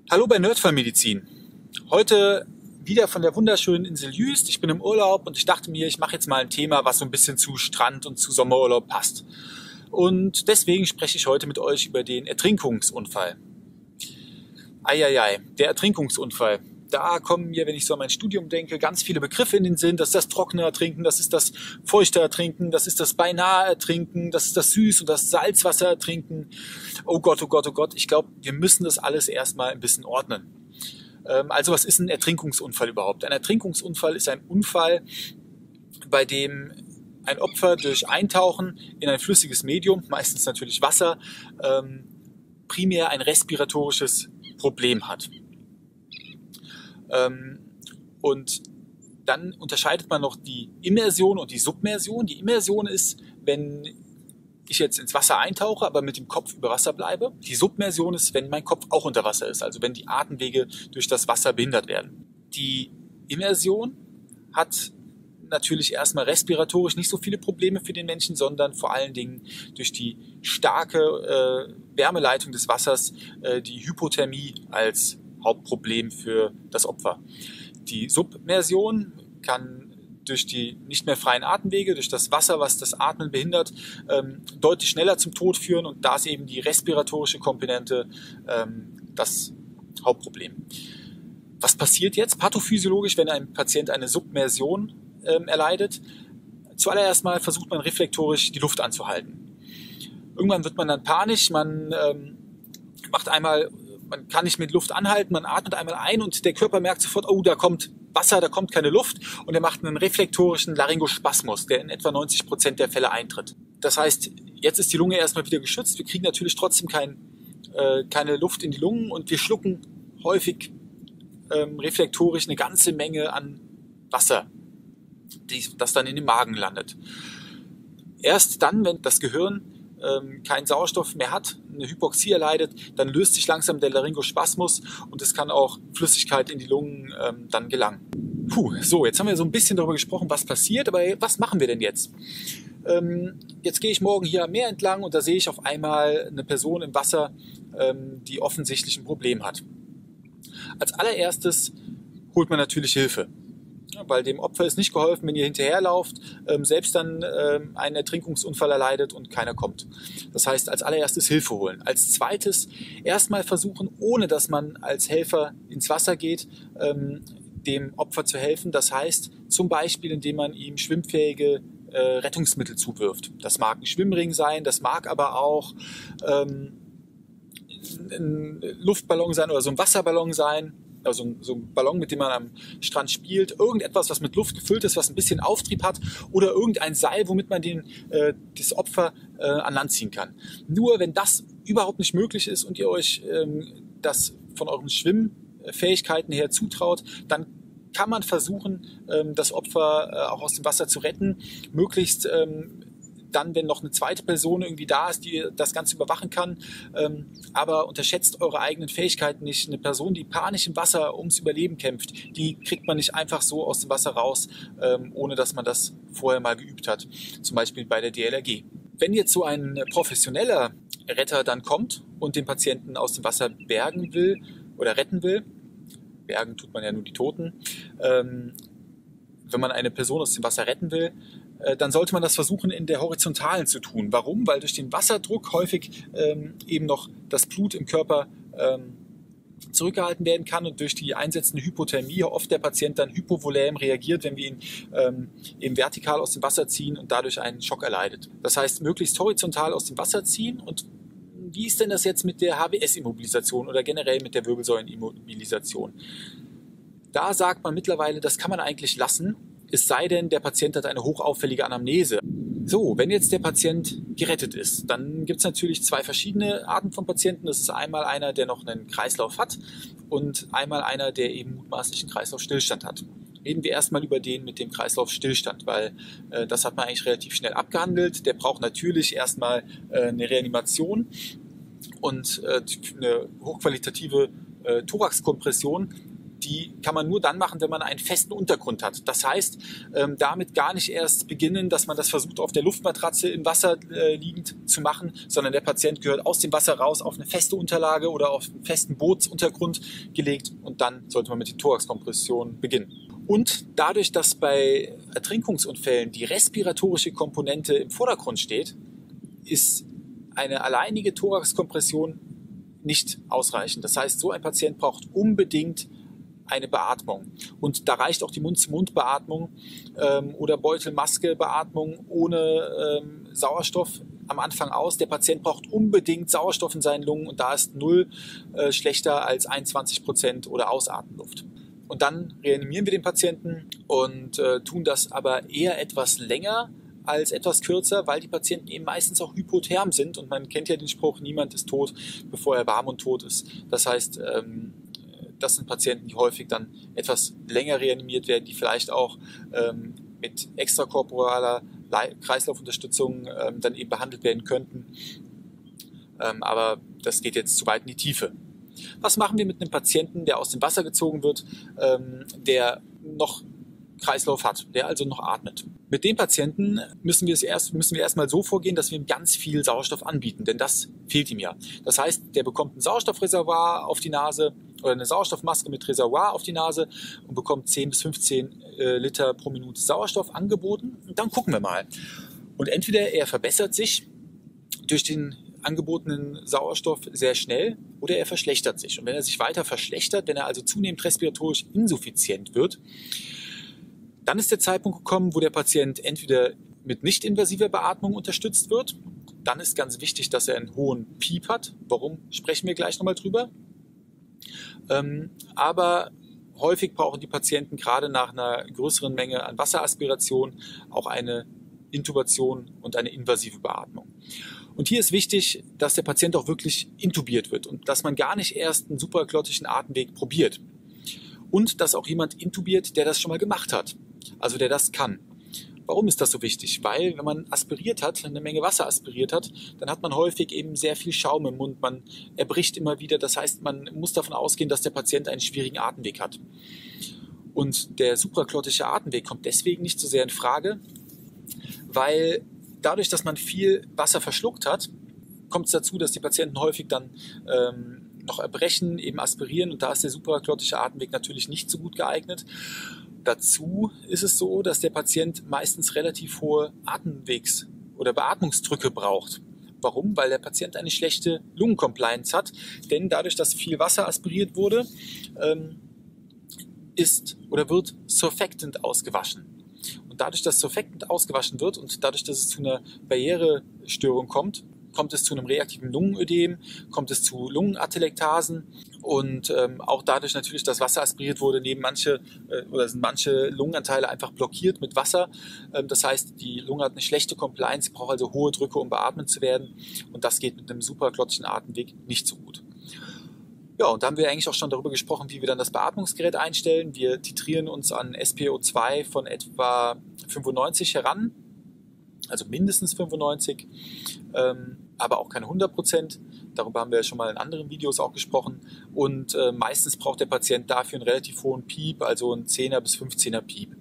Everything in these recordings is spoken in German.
Hallo bei Nerdfallmedizin. Heute wieder von der wunderschönen Insel Jüst. Ich bin im Urlaub und ich dachte mir, ich mache jetzt mal ein Thema, was so ein bisschen zu Strand und zu Sommerurlaub passt. Und deswegen spreche ich heute mit euch über den Ertrinkungsunfall. Eieiei, der Ertrinkungsunfall. Da kommen mir, wenn ich so an mein Studium denke, ganz viele Begriffe in den Sinn. Das ist das trockene Ertrinken, das ist das feuchte Ertrinken, das ist das beinahe Ertrinken, das ist das Süß- und das Salzwasser ertrinken. Oh Gott, oh Gott, oh Gott. Ich glaube, wir müssen das alles erstmal ein bisschen ordnen. Also was ist ein Ertrinkungsunfall überhaupt? Ein Ertrinkungsunfall ist ein Unfall, bei dem ein Opfer durch Eintauchen in ein flüssiges Medium, meistens natürlich Wasser, primär ein respiratorisches Problem hat. Und dann unterscheidet man noch die Immersion und die Submersion. Die Immersion ist, wenn ich jetzt ins Wasser eintauche, aber mit dem Kopf über Wasser bleibe. Die Submersion ist, wenn mein Kopf auch unter Wasser ist, also wenn die Atemwege durch das Wasser behindert werden. Die Immersion hat natürlich erstmal respiratorisch nicht so viele Probleme für den Menschen, sondern vor allen Dingen durch die starke Wärmeleitung des Wassers die Hypothermie als Hauptproblem für das Opfer. Die Submersion kann durch die nicht mehr freien Atemwege, durch das Wasser, was das Atmen behindert, deutlich schneller zum Tod führen, und da ist eben die respiratorische Komponente das Hauptproblem. Was passiert jetzt pathophysiologisch, wenn ein Patient eine Submersion erleidet? Zuallererst mal versucht man reflektorisch die Luft anzuhalten. Irgendwann wird man dann panisch, man kann nicht mit Luft anhalten, man atmet einmal ein und der Körper merkt sofort, oh, da kommt Wasser, da kommt keine Luft, und er macht einen reflektorischen Laryngospasmus, der in etwa 90% der Fälle eintritt. Das heißt, jetzt ist die Lunge erstmal wieder geschützt, wir kriegen natürlich trotzdem keine Luft in die Lungen und wir schlucken häufig reflektorisch eine ganze Menge an Wasser, das dann in den Magen landet. Erst dann, wenn das Gehirn keinen Sauerstoff mehr hat, eine Hypoxie erleidet, dann löst sich langsam der Laryngospasmus und es kann auch Flüssigkeit in die Lungen dann gelangen. So, jetzt haben wir so ein bisschen darüber gesprochen, was passiert, aber was machen wir denn jetzt? Jetzt gehe ich morgen hier am Meer entlang und da sehe ich auf einmal eine Person im Wasser, die offensichtlich ein Problem hat. Als allererstes holt man natürlich Hilfe. Weil dem Opfer ist nicht geholfen, wenn ihr hinterherlauft, selbst dann einen Ertrinkungsunfall erleidet und keiner kommt. Das heißt, als allererstes Hilfe holen. Als zweites erstmal versuchen, ohne dass man als Helfer ins Wasser geht, dem Opfer zu helfen. Das heißt, zum Beispiel, indem man ihm schwimmfähige Rettungsmittel zuwirft. Das mag ein Schwimmring sein, das mag aber auch ein Luftballon sein oder so ein Wasserballon sein. Also so ein Ballon, mit dem man am Strand spielt, irgendetwas, was mit Luft gefüllt ist, was ein bisschen Auftrieb hat, oder irgendein Seil, womit man das Opfer an Land ziehen kann. Nur wenn das überhaupt nicht möglich ist und ihr euch das von euren Schwimmfähigkeiten her zutraut, dann kann man versuchen, das Opfer auch aus dem Wasser zu retten, möglichst dann, wenn noch eine zweite Person irgendwie da ist, die das Ganze überwachen kann. Aber unterschätzt eure eigenen Fähigkeiten nicht. Eine Person, die panisch im Wasser ums Überleben kämpft, die kriegt man nicht einfach so aus dem Wasser raus, ohne dass man das vorher mal geübt hat. Zum Beispiel bei der DLRG. Wenn jetzt so ein professioneller Retter dann kommt und den Patienten aus dem Wasser bergen will oder retten will, bergen tut man ja nur die Toten, wenn man eine Person aus dem Wasser retten will, dann sollte man das versuchen, in der Horizontalen zu tun. Warum? Weil durch den Wasserdruck häufig eben noch das Blut im Körper zurückgehalten werden kann und durch die einsetzende Hypothermie oft der Patient dann hypovolän reagiert, wenn wir ihn eben vertikal aus dem Wasser ziehen und dadurch einen Schock erleidet. Das heißt, möglichst horizontal aus dem Wasser ziehen. Und wie ist denn das jetzt mit der HWS-Immobilisation oder generell mit der Wirbelsäulenimmobilisation? Da sagt man mittlerweile, das kann man eigentlich lassen, es sei denn, der Patient hat eine hochauffällige Anamnese. So, wenn jetzt der Patient gerettet ist, dann gibt es natürlich zwei verschiedene Arten von Patienten. Das ist einmal einer, der noch einen Kreislauf hat, und einmal einer, der eben mutmaßlich einen Kreislaufstillstand hat. Reden wir erstmal über den mit dem Kreislaufstillstand, weil das hat man eigentlich relativ schnell abgehandelt. Der braucht natürlich erstmal eine Reanimation und eine hochqualitative Thoraxkompression. die kann man nur dann machen, wenn man einen festen Untergrund hat. Das heißt, damit gar nicht erst beginnen, dass man das versucht, auf der Luftmatratze im Wasser liegend zu machen, sondern der Patient gehört aus dem Wasser raus auf eine feste Unterlage oder auf einen festen Bootsuntergrund gelegt und dann sollte man mit der Thoraxkompression beginnen. Und dadurch, dass bei Ertrinkungsunfällen die respiratorische Komponente im Vordergrund steht, ist eine alleinige Thoraxkompression nicht ausreichend. Das heißt, so ein Patient braucht unbedingt eine Beatmung. Und da reicht auch die Mund-zu-Mund-Beatmung oder Beutelmaske-Beatmung ohne Sauerstoff am Anfang aus. Der Patient braucht unbedingt Sauerstoff in seinen Lungen und da ist 0 schlechter als 21% oder Ausatemluft. Und dann reanimieren wir den Patienten und tun das aber eher etwas länger als etwas kürzer, weil die Patienten eben meistens auch hypotherm sind und man kennt ja den Spruch, niemand ist tot, bevor er warm und tot ist. Das heißt, das sind Patienten, die häufig dann etwas länger reanimiert werden, die vielleicht auch mit extrakorporaler Kreislaufunterstützung dann eben behandelt werden könnten. Aber das geht jetzt zu weit in die Tiefe. Was machen wir mit einem Patienten, der aus dem Wasser gezogen wird, der noch Kreislauf hat, der also noch atmet? Mit dem Patienten müssen wir erstmal so vorgehen, dass wir ihm ganz viel Sauerstoff anbieten, denn das fehlt ihm ja. Das heißt, der bekommt ein Sauerstoffreservoir auf die Nase oder eine Sauerstoffmaske mit Reservoir auf die Nase und bekommt 10 bis 15 Liter pro Minute Sauerstoff angeboten. Und dann gucken wir mal. Und entweder er verbessert sich durch den angebotenen Sauerstoff sehr schnell oder er verschlechtert sich. Und wenn er sich weiter verschlechtert, wenn er also zunehmend respiratorisch insuffizient wird, dann ist der Zeitpunkt gekommen, wo der Patient entweder mit nicht-invasiver Beatmung unterstützt wird. Dann ist ganz wichtig, dass er einen hohen Piep hat. Warum, sprechen wir gleich nochmal drüber. Aber häufig brauchen die Patienten gerade nach einer größeren Menge an Wasseraspiration auch eine Intubation und eine invasive Beatmung. Und hier ist wichtig, dass der Patient auch wirklich intubiert wird und dass man gar nicht erst einen supraglottischen Atemweg probiert. Und dass auch jemand intubiert, der das schon mal gemacht hat, also der das kann. Warum ist das so wichtig? Weil wenn man aspiriert hat, eine Menge Wasser aspiriert hat, dann hat man häufig eben sehr viel Schaum im Mund, man erbricht immer wieder. Das heißt, man muss davon ausgehen, dass der Patient einen schwierigen Atemweg hat. Und der supraglottische Atemweg kommt deswegen nicht so sehr in Frage, weil dadurch, dass man viel Wasser verschluckt hat, kommt es dazu, dass die Patienten häufig dann noch erbrechen, eben aspirieren und da ist der supraglottische Atemweg natürlich nicht so gut geeignet. Dazu ist es so, dass der Patient meistens relativ hohe Atemwegs- oder Beatmungsdrücke braucht. Warum? Weil der Patient eine schlechte Lungencompliance hat, denn dadurch, dass viel Wasser aspiriert wurde, ist oder wird Surfactant ausgewaschen. Und dadurch, dass Surfactant ausgewaschen wird und dadurch, dass es zu einer Barrierestörung kommt es zu einem reaktiven Lungenödem, kommt es zu Lungenatelektasen und auch dadurch natürlich, dass Wasser aspiriert wurde, sind manche Lungenanteile einfach blockiert mit Wasser. Das heißt, die Lunge hat eine schlechte Compliance, sie braucht also hohe Drücke, um beatmet zu werden und das geht mit einem supraglottischen Atemweg nicht so gut. Ja, und da haben wir eigentlich auch schon darüber gesprochen, wie wir dann das Beatmungsgerät einstellen. Wir titrieren uns an SpO2 von etwa 95 heran, also mindestens 95, aber auch keine 100%. Darüber haben wir ja schon mal in anderen Videos auch gesprochen. Und meistens braucht der Patient dafür einen relativ hohen Piep, also einen 10er bis 15er Piep.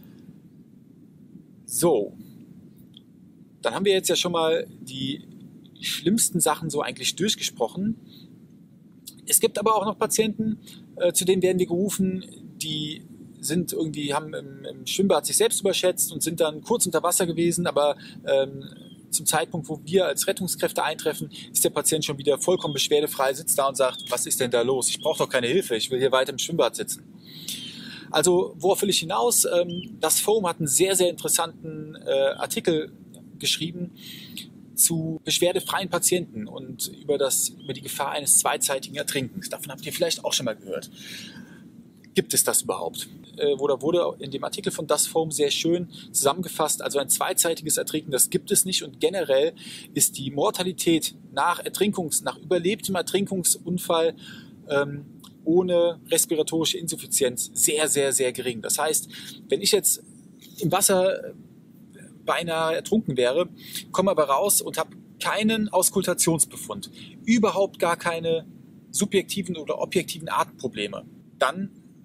So, dann haben wir jetzt ja schon mal die schlimmsten Sachen so eigentlich durchgesprochen. Es gibt aber auch noch Patienten, zu denen werden wir gerufen, die haben im Schwimmbad sich selbst überschätzt und sind dann kurz unter Wasser gewesen, aber zum Zeitpunkt, wo wir als Rettungskräfte eintreffen, ist der Patient schon wieder vollkommen beschwerdefrei, sitzt da und sagt, was ist denn da los? Ich brauche doch keine Hilfe, ich will hier weiter im Schwimmbad sitzen. Also worauf will ich hinaus? Das Foam hat einen sehr, sehr interessanten Artikel geschrieben zu beschwerdefreien Patienten und über die Gefahr eines zweizeitigen Ertrinkens. Davon habt ihr vielleicht auch schon mal gehört. Gibt es das überhaupt? Oder wurde in dem Artikel von Das Foam sehr schön zusammengefasst, also ein zweizeitiges Ertrinken, das gibt es nicht und generell ist die Mortalität nach überlebtem Ertrinkungsunfall ohne respiratorische Insuffizienz sehr, sehr, sehr gering. Das heißt, wenn ich jetzt im Wasser beinahe ertrunken wäre, komme aber raus und habe keinen Auskultationsbefund, überhaupt gar keine subjektiven oder objektiven Atemprobleme, dann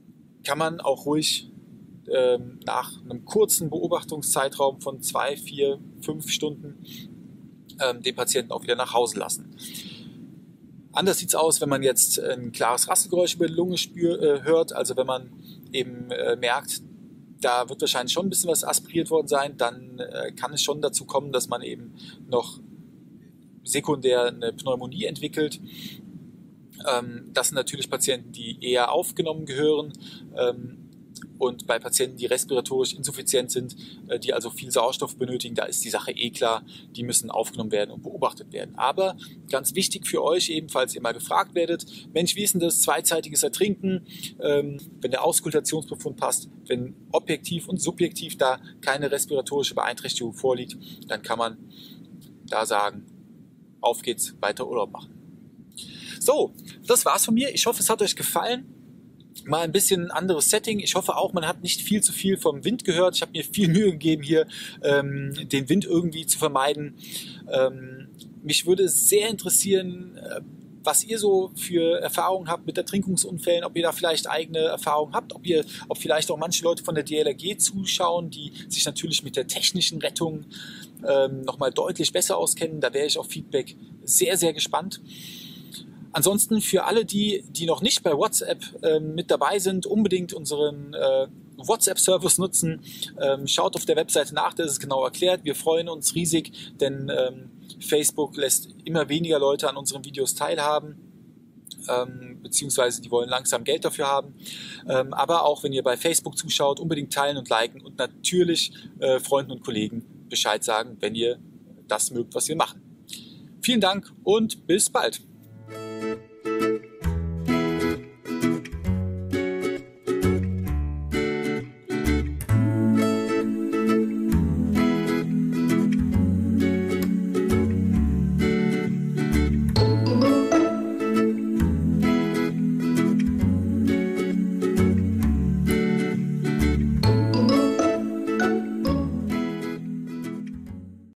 kann man auch ruhig nach einem kurzen Beobachtungszeitraum von 2, 4, 5 Stunden den Patienten auch wieder nach Hause lassen. Anders sieht es aus, wenn man jetzt ein klares Rasselgeräusch über die Lunge hört, also wenn man eben merkt, da wird wahrscheinlich schon ein bisschen was aspiriert worden sein, dann kann es schon dazu kommen, dass man eben noch sekundär eine Pneumonie entwickelt. Das sind natürlich Patienten, die eher aufgenommen gehören. Und bei Patienten, die respiratorisch insuffizient sind, die also viel Sauerstoff benötigen, da ist die Sache eh klar, die müssen aufgenommen werden und beobachtet werden. Aber ganz wichtig für euch ebenfalls, ihr mal gefragt werdet, Mensch, wie ist denn das zweizeitiges Ertrinken, wenn der Auskultationsbefund passt, wenn objektiv und subjektiv da keine respiratorische Beeinträchtigung vorliegt, dann kann man da sagen, auf geht's, weiter Urlaub machen. So, das war's von mir. Ich hoffe, es hat euch gefallen. Mal ein bisschen ein anderes Setting. Ich hoffe auch, man hat nicht viel zu viel vom Wind gehört. Ich habe mir viel Mühe gegeben, hier den Wind irgendwie zu vermeiden. Mich würde sehr interessieren, was ihr so für Erfahrungen habt mit Ertrinkungsunfällen, ob ihr da vielleicht eigene Erfahrungen habt, ob vielleicht auch manche Leute von der DLRG zuschauen, die sich natürlich mit der technischen Rettung nochmal deutlich besser auskennen. Da wäre ich auf Feedback sehr, sehr gespannt. Ansonsten für alle, die noch nicht bei WhatsApp mit dabei sind, unbedingt unseren WhatsApp-Service nutzen. Schaut auf der Webseite nach, das ist genau erklärt. Wir freuen uns riesig, denn Facebook lässt immer weniger Leute an unseren Videos teilhaben, beziehungsweise die wollen langsam Geld dafür haben. Aber auch wenn ihr bei Facebook zuschaut, unbedingt teilen und liken und natürlich Freunden und Kollegen Bescheid sagen, wenn ihr das mögt, was wir machen. Vielen Dank und bis bald.